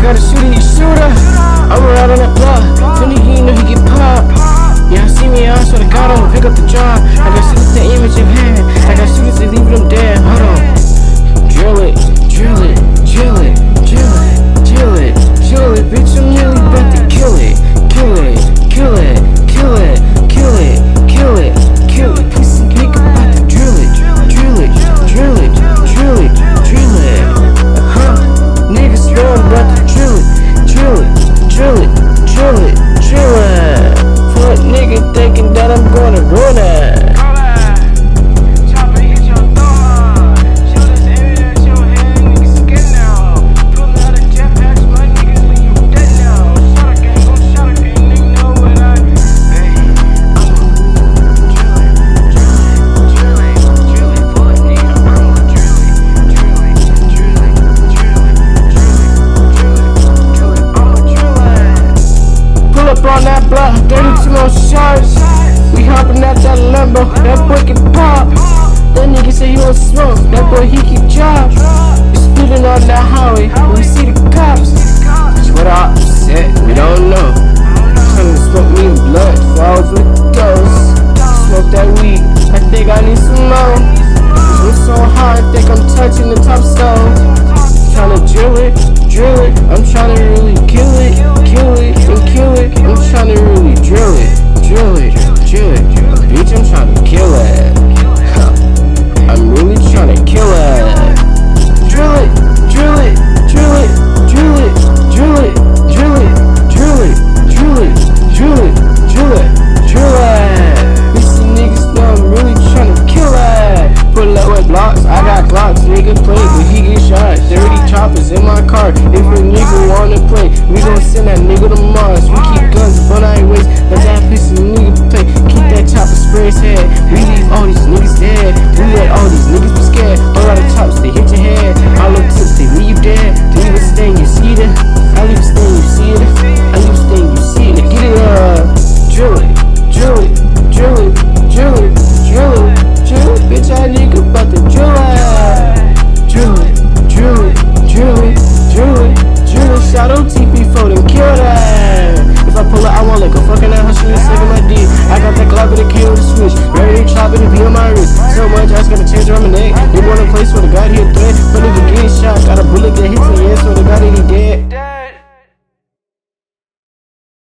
got a shooter. I'm around on that block. Finna he know he get popped. Yeah, I see me, I swear to God, I'ma pick up the job. I got shooters that image in hand. I got shooters that leave them dead. Hold on. Drill it, drill it, drill it, drill it, drill it, drill it. Bitch, I'm really about to kill it. Kill it, kill it, kill it, kill it, kill it, kill it. Pussy nigga about to drill it, drill it, drill it, drill it, drill it. Niggas know I'm about to drill it, drill it, drill it, drill it, drill it. Fuck nigga thinking that I'm gonna run it. On that block, 32 more shots. We hopping out that Lambo, that boy can pop. That nigga say he want smoke, that boy he keep job. We speeding on that highway, we see the cops. That's what I said, we don't know. Trying to smoke me blood, falls with ghosts. Smoke that weed, I think I need some more. I'm so hard, I think I'm touching the top stone. Trying to drill it, I'm trying to